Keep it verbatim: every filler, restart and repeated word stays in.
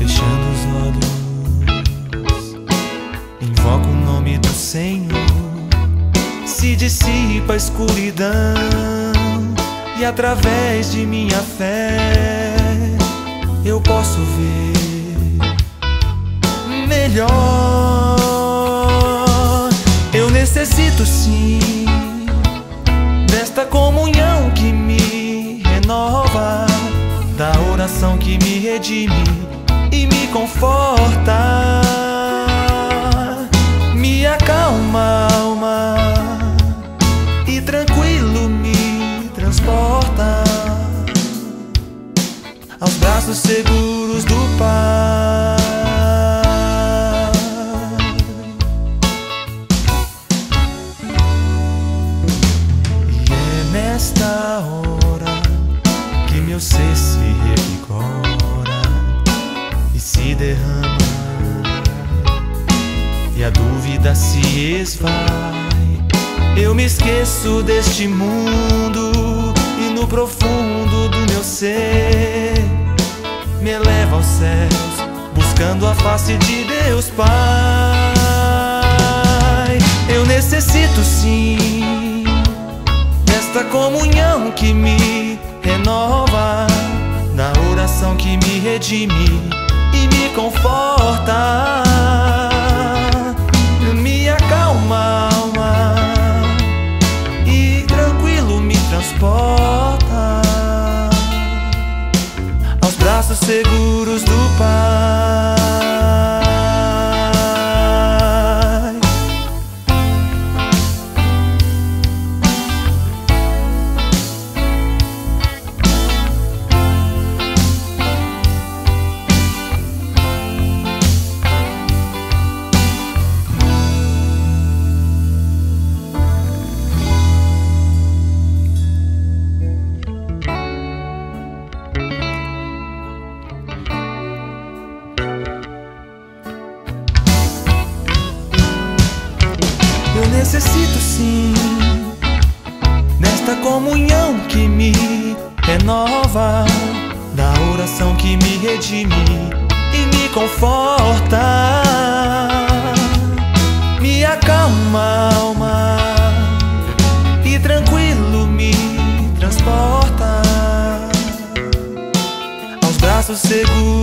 Fechando os olhos, invoco o nome do Senhor. Se dissipa a escuridão e através de minha fé eu posso ver melhor. Eu necessito sim desta comunhão que me renova, da oração que me redime e me conforta, me acalma a alma e tranquilo me transporta aos braços seguros do Pai. E é nesta hora que meu ser se revigora e se derrama, e a dúvida se esvai. Eu me esqueço deste mundo e no profundo do meu ser me eleva aos céus, buscando a face de Deus Pai. Eu necessito sim desta comunhão que me renova, da oração que me redime e me conforta, me acalma a alma e tranquilo me transporta aos braços seguros do Pai. Eu necessito sim desta comunhão que me renova, da oração que me redime e me conforta, me acalma a alma e tranquilo me transporta aos braços seguros